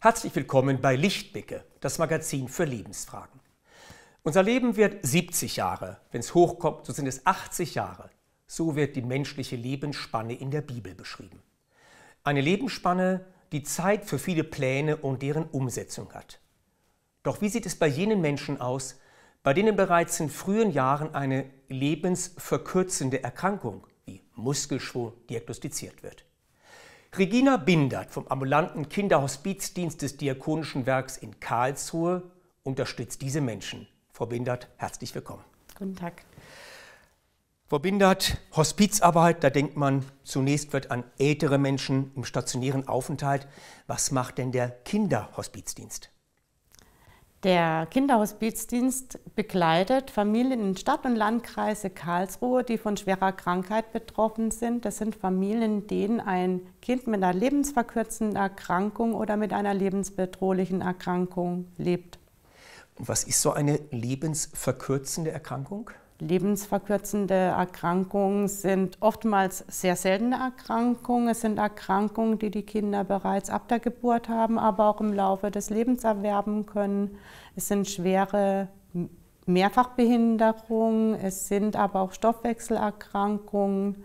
Herzlich willkommen bei Lichtblicke, das Magazin für Lebensfragen. Unser Leben wird 70 Jahre, wenn es hochkommt, so sind es 80 Jahre. So wird die menschliche Lebensspanne in der Bibel beschrieben. Eine Lebensspanne, die Zeit für viele Pläne und deren Umsetzung hat. Doch wie sieht es bei jenen Menschen aus, bei denen bereits in frühen Jahren eine lebensverkürzende Erkrankung wie Muskelschwund diagnostiziert wird? Regina Bindert vom ambulanten Kinderhospizdienst des Diakonischen Werks in Karlsruhe unterstützt diese Menschen. Frau Bindert, herzlich willkommen. Guten Tag. Frau Bindert, Hospizarbeit, da denkt man zunächst wird an ältere Menschen im stationären Aufenthalt. Was macht denn der Kinderhospizdienst? Der Kinderhospizdienst begleitet Familien in Stadt- und Landkreise Karlsruhe, die von schwerer Krankheit betroffen sind. Das sind Familien, in denen ein Kind mit einer lebensverkürzenden Erkrankung oder mit einer lebensbedrohlichen Erkrankung lebt. Und was ist so eine lebensverkürzende Erkrankung? Lebensverkürzende Erkrankungen sind oftmals sehr seltene Erkrankungen. Es sind Erkrankungen, die die Kinder bereits ab der Geburt haben, aber auch im Laufe des Lebens erwerben können. Es sind schwere Mehrfachbehinderungen, es sind aber auch Stoffwechselerkrankungen.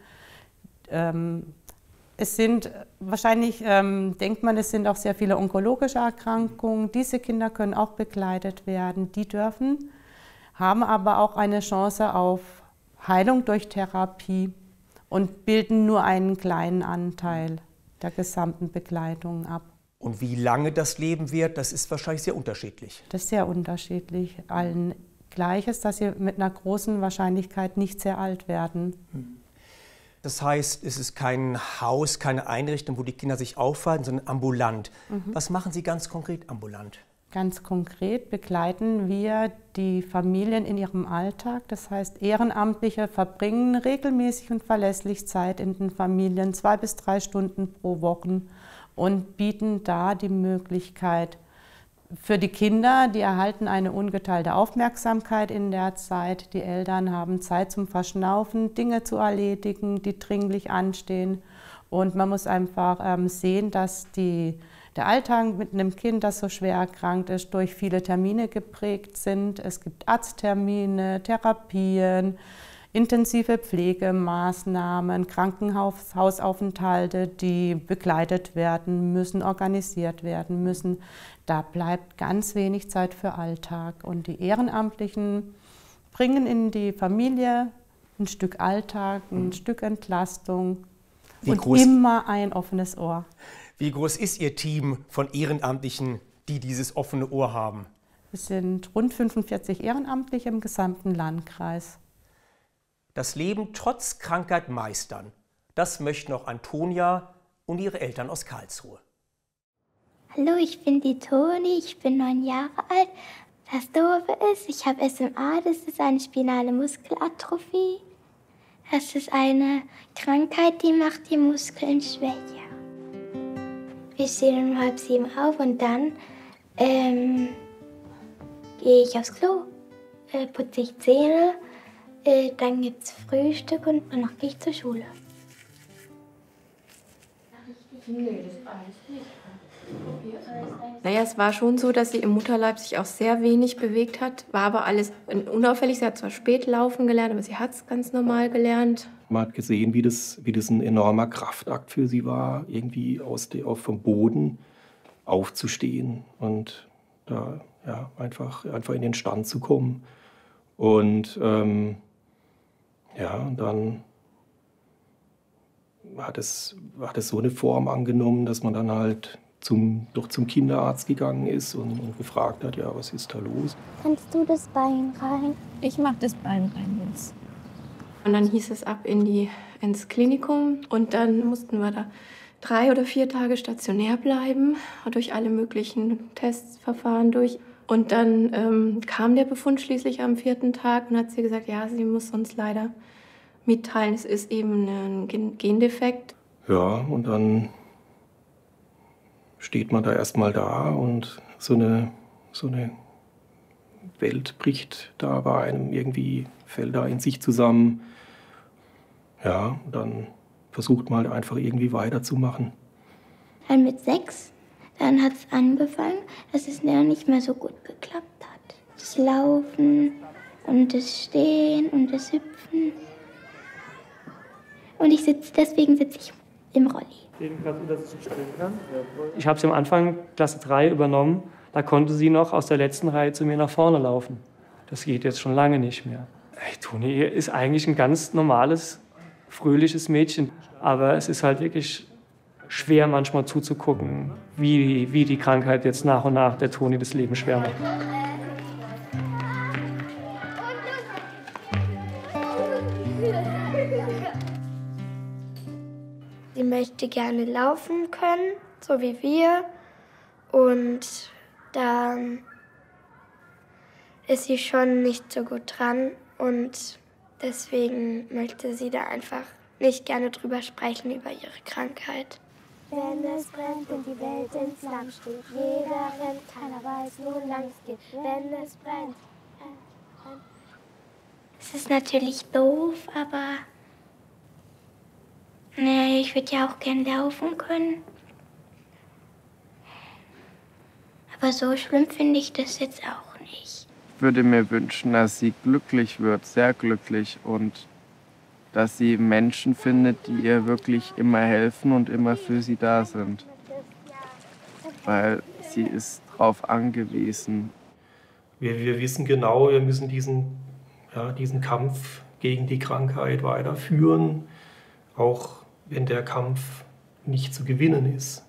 Es sind wahrscheinlich, denkt man, es sind auch sehr viele onkologische Erkrankungen. Diese Kinder können auch begleitet werden, die dürfen, haben aber auch eine Chance auf Heilung durch Therapie und bilden nur einen kleinen Anteil der gesamten Begleitung ab. Und wie lange das Leben wird, das ist wahrscheinlich sehr unterschiedlich. Das ist sehr unterschiedlich. Allen gleich ist, dass sie mit einer großen Wahrscheinlichkeit nicht sehr alt werden. Das heißt, es ist kein Haus, keine Einrichtung, wo die Kinder sich aufhalten, sondern ambulant. Was machen Sie ganz konkret ambulant? Ganz konkret begleiten wir die Familien in ihrem Alltag. Das heißt, Ehrenamtliche verbringen regelmäßig und verlässlich Zeit in den Familien, 2 bis 3 Stunden pro Woche und bieten da die Möglichkeit für die Kinder, die erhalten eine ungeteilte Aufmerksamkeit in der Zeit. Die Eltern haben Zeit zum Verschnaufen, Dinge zu erledigen, die dringlich anstehen. Und man muss einfach sehen, dass der Alltag mit einem Kind, das so schwer erkrankt ist, durch viele Termine geprägt sind. Es gibt Arzttermine, Therapien, intensive Pflegemaßnahmen, Krankenhausaufenthalte, die begleitet werden müssen, organisiert werden müssen. Da bleibt ganz wenig Zeit für Alltag. Und die Ehrenamtlichen bringen in die Familie ein Stück Alltag, ein Stück Entlastung und immer ein offenes Ohr. Wie groß ist Ihr Team von Ehrenamtlichen, die dieses offene Ohr haben? Es sind rund 45 Ehrenamtliche im gesamten Landkreis. Das Leben trotz Krankheit meistern, das möchten auch Antonia und ihre Eltern aus Karlsruhe. Hallo, ich bin die Toni, ich bin 9 Jahre alt. Das Doofe ist, ich habe SMA, das ist eine spinale Muskelatrophie. Das ist eine Krankheit, die macht die Muskeln schwächer. Wir stehen um 6:30 auf und dann gehe ich aufs Klo, putze ich Zähne, dann gibt es Frühstück und danach gehe ich zur Schule. Nee, das alles nicht. Naja, es war schon so, dass sie im Mutterleib sich auch sehr wenig bewegt hat, war aber alles unauffällig. Sie hat zwar spät laufen gelernt, aber sie hat es ganz normal gelernt. Man hat gesehen, wie das ein enormer Kraftakt für sie war, irgendwie vom Boden aufzustehen und da einfach in den Stand zu kommen. Und und dann hat es so eine Form angenommen, dass man dann halt doch zum Kinderarzt gegangen ist und gefragt hat, ja, was ist da los? Kannst du das Bein rein? Ich mach das Bein rein jetzt. Und dann hieß es ab ins Klinikum und dann mussten wir da 3 oder 4 Tage stationär bleiben, durch alle möglichen Testverfahren durch. Und dann kam der Befund schließlich am 4. Tag und hat sie gesagt, ja, sie muss uns leider mitteilen, es ist eben ein Gendefekt. Ja, und dann steht man da erstmal da und so eine Welt bricht da bei einem irgendwie, fällt da in sich zusammen. Ja, dann versucht man halt einfach irgendwie weiterzumachen. Dann mit 6 Dann hat es angefangen, dass es nicht mehr so gut geklappt hat. Das Laufen und das Stehen und das Hüpfen. Und deswegen sitze ich im Rolli. Ich habe sie am Anfang Klasse 3 übernommen. Da konnte sie noch aus der letzten Reihe zu mir nach vorne laufen. Das geht jetzt schon lange nicht mehr. Toni ist eigentlich ein ganz normales, fröhliches Mädchen. Aber es ist halt wirklich schwer, manchmal zuzugucken, wie die Krankheit jetzt nach und nach der Toni das Leben schwer macht. Sie möchte gerne laufen können, so wie wir. Und dann ist sie schon nicht so gut dran. Und deswegen möchte sie da einfach nicht gerne drüber sprechen, über ihre Krankheit. Wenn es brennt und die Welt in Flammen steht, jeder rennt, keiner weiß, wo lang es geht. Wenn es brennt. Es ist natürlich doof, aber nee, ich würde ja auch gern laufen können. Aber so schlimm finde ich das jetzt auch nicht. Ich würde mir wünschen, dass sie glücklich wird, sehr glücklich, und dass sie Menschen findet, die ihr wirklich immer helfen und immer für sie da sind. Weil sie ist darauf angewiesen. Wir wissen genau, wir müssen diesen Kampf gegen die Krankheit weiterführen, auch wenn der Kampf nicht zu gewinnen ist.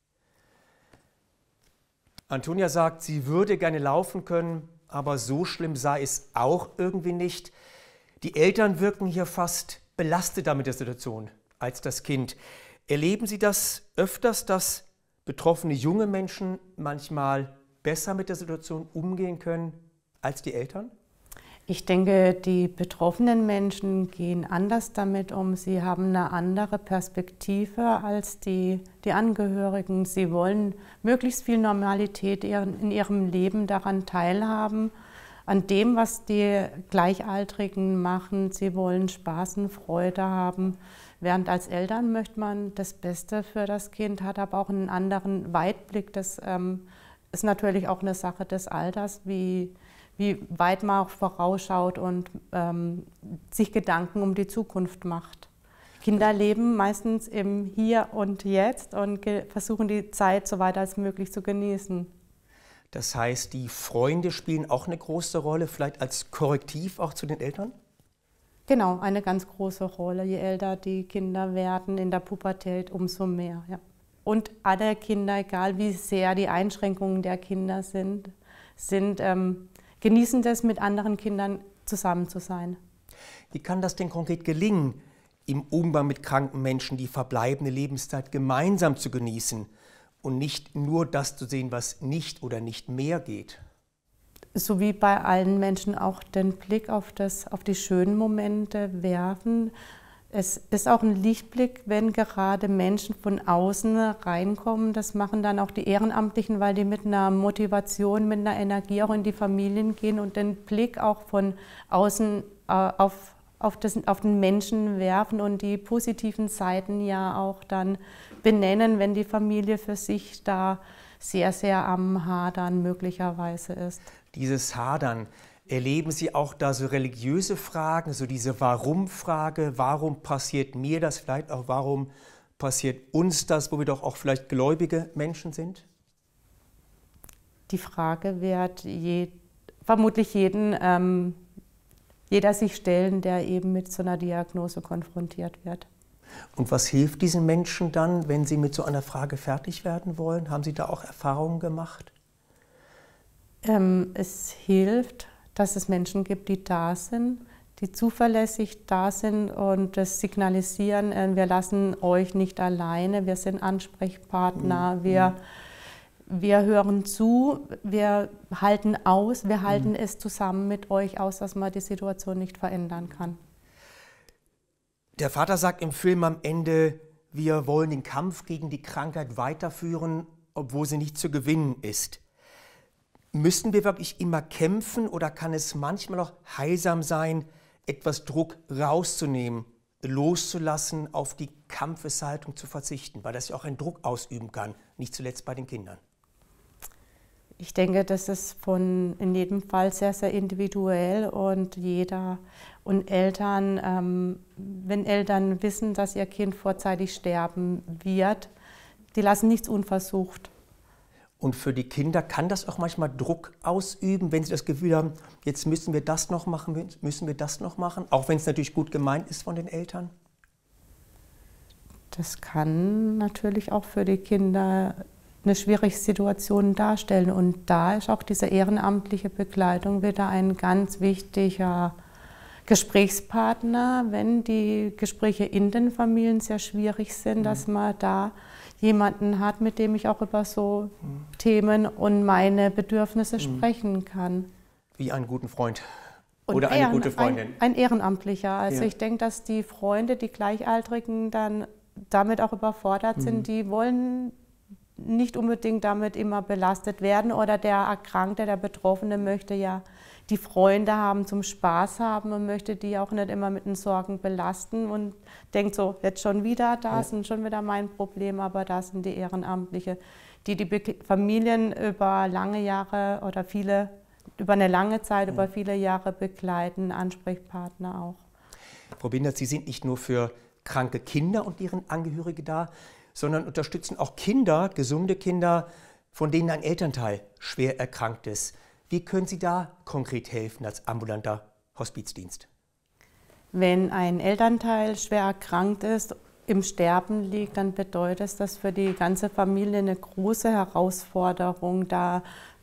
Antonia sagt, sie würde gerne laufen können, aber so schlimm sei es auch irgendwie nicht. Die Eltern wirken hier fast belasteter mit der Situation als das Kind. Erleben Sie das öfters, dass betroffene junge Menschen manchmal besser mit der Situation umgehen können als die Eltern? Ich denke, die betroffenen Menschen gehen anders damit um. Sie haben eine andere Perspektive als die Angehörigen. Sie wollen möglichst viel Normalität in ihrem Leben daran teilhaben, an dem, was die Gleichaltrigen machen. Sie wollen Spaß und Freude haben. Während als Eltern möchte man das Beste für das Kind, hat aber auch einen anderen Weitblick. Das ist natürlich auch eine Sache des Alters, wie weit man auch vorausschaut und sich Gedanken um die Zukunft macht. Kinder leben meistens im Hier und Jetzt und versuchen die Zeit so weit als möglich zu genießen. Das heißt, die Freunde spielen auch eine große Rolle, vielleicht als Korrektiv auch zu den Eltern? Genau, eine ganz große Rolle. Je älter die Kinder werden in der Pubertät, umso mehr. Ja. Und alle Kinder, egal wie sehr die Einschränkungen der Kinder sind, genießen das, mit anderen Kindern zusammen zu sein. Wie kann das denn konkret gelingen, im Umgang mit kranken Menschen die verbleibende Lebenszeit gemeinsam zu genießen und nicht nur das zu sehen, was nicht oder nicht mehr geht? So wie bei allen Menschen auch den Blick auf die schönen Momente werfen. Es ist auch ein Lichtblick, wenn gerade Menschen von außen reinkommen. Das machen dann auch die Ehrenamtlichen, weil die mit einer Motivation, mit einer Energie auch in die Familien gehen und den Blick auch von außen auf den Menschen werfen und die positiven Seiten ja auch dann benennen, wenn die Familie für sich da sehr, sehr am Hadern möglicherweise ist. Dieses Hadern, erleben Sie auch da so religiöse Fragen, so diese Warum-Frage, warum passiert mir das, vielleicht auch warum passiert uns das, wo wir doch auch vielleicht gläubige Menschen sind? Die Frage wird vermutlich jeder sich stellen, der eben mit so einer Diagnose konfrontiert wird. Und was hilft diesen Menschen dann, wenn sie mit so einer Frage fertig werden wollen? Haben Sie da auch Erfahrungen gemacht? Es hilft, dass es Menschen gibt, die da sind, die zuverlässig da sind und das signalisieren, wir lassen euch nicht alleine, wir sind Ansprechpartner, wir hören zu, wir halten aus, wir halten es zusammen mit euch aus, dass man die Situation nicht verändern kann. Der Vater sagt im Film am Ende, wir wollen den Kampf gegen die Krankheit weiterführen, obwohl sie nicht zu gewinnen ist. Müssen wir wirklich immer kämpfen oder kann es manchmal auch heilsam sein, etwas Druck rauszunehmen loszulassen, auf die Kampfeshaltung zu verzichten, weil das ja auch einen Druck ausüben kann, nicht zuletzt bei den Kindern? Ich denke, das ist in jedem Fall sehr, sehr individuell und Eltern, wenn Eltern wissen, dass ihr Kind vorzeitig sterben wird, die lassen nichts unversucht. Und für die Kinder kann das auch manchmal Druck ausüben, wenn sie das Gefühl haben, jetzt müssen wir das noch machen, müssen wir das noch machen, auch wenn es natürlich gut gemeint ist von den Eltern? Das kann natürlich auch für die Kinder eine schwierige Situation darstellen. Und da ist auch diese ehrenamtliche Begleitung wieder ein ganz wichtiger Gesprächspartner, wenn die Gespräche in den Familien sehr schwierig sind, dass man da jemanden hat, mit dem ich auch über so Themen und meine Bedürfnisse sprechen kann. Wie einen guten Freund oder eine gute Freundin. Ein Ehrenamtlicher. Also Ja. ich denke, dass die Freunde, die Gleichaltrigen, dann damit auch überfordert sind. Die wollen nicht unbedingt damit immer belastet werden, oder der Erkrankte, der Betroffene möchte ja die Freunde haben, zum Spaß haben und möchte die auch nicht immer mit den Sorgen belasten und denkt so, jetzt schon wieder das und schon wieder mein Problem, aber da sind die Ehrenamtliche, die Familien über lange Jahre oder über eine lange Zeit, über viele Jahre begleiten, Ansprechpartner auch. Frau Bindert, Sie sind nicht nur für kranke Kinder und deren Angehörige da, sondern unterstützen auch Kinder, gesunde Kinder, von denen ein Elternteil schwer erkrankt ist. Wie können Sie da konkret helfen als ambulanter Hospizdienst? Wenn ein Elternteil schwer erkrankt ist, im Sterben liegt, dann bedeutet das für die ganze Familie eine große Herausforderung. Da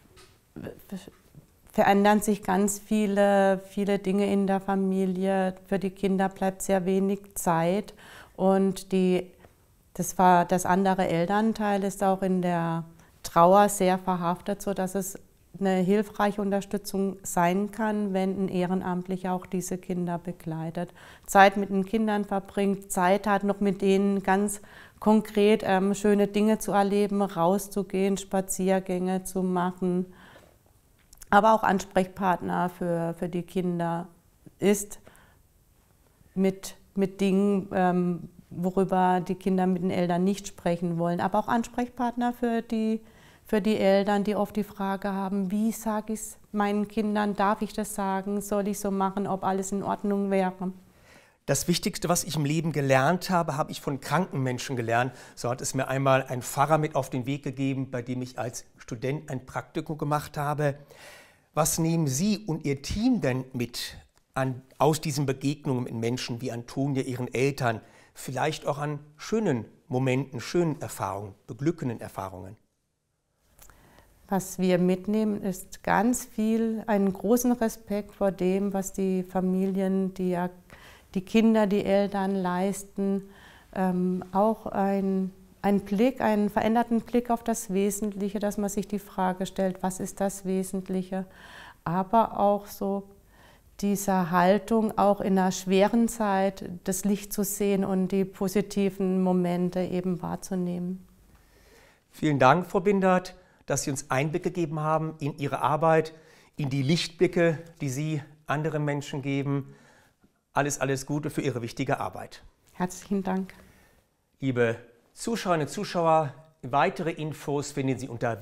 verändern sich ganz viele Dinge in der Familie. Für die Kinder bleibt sehr wenig Zeit. Und das andere Elternteil ist auch in der Trauer sehr verhaftet, sodass es eine hilfreiche Unterstützung sein kann, wenn ein Ehrenamtlicher auch diese Kinder begleitet. Zeit mit den Kindern verbringt, Zeit hat, noch mit denen ganz konkret schöne Dinge zu erleben, rauszugehen, Spaziergänge zu machen. Aber auch Ansprechpartner für die Kinder ist mit Dingen, worüber die Kinder mit den Eltern nicht sprechen wollen. Aber auch Ansprechpartner für die Eltern, die oft die Frage haben, wie sage ich es meinen Kindern, darf ich das sagen, soll ich so machen, ob alles in Ordnung wäre. Das Wichtigste, was ich im Leben gelernt habe, habe ich von kranken Menschen gelernt. So hat es mir einmal ein Pfarrer mit auf den Weg gegeben, bei dem ich als Student ein Praktikum gemacht habe. Was nehmen Sie und Ihr Team denn mit aus diesen Begegnungen mit Menschen wie Antonia, Ihren Eltern, vielleicht auch an schönen Momenten, schönen Erfahrungen, beglückenden Erfahrungen? Was wir mitnehmen, ist ganz viel, einen großen Respekt vor dem, was die Familien, die Kinder, die Eltern leisten. Auch einen veränderten Blick auf das Wesentliche, dass man sich die Frage stellt, was ist das Wesentliche? Aber auch so diese Haltung, auch in einer schweren Zeit das Licht zu sehen und die positiven Momente eben wahrzunehmen. Vielen Dank, Frau Bindert, dass Sie uns Einblick gegeben haben in Ihre Arbeit, in die Lichtblicke, die Sie anderen Menschen geben. Alles Gute für Ihre wichtige Arbeit. Herzlichen Dank. Liebe Zuschauerinnen und Zuschauer, weitere Infos finden Sie unter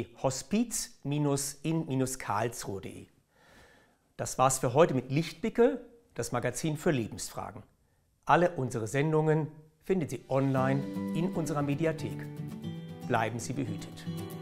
www.hospiz-in-karlsruhe.de. Das war's für heute mit Lichtblicke, das Magazin für Lebensfragen. Alle unsere Sendungen finden Sie online in unserer Mediathek. Bleiben Sie behütet.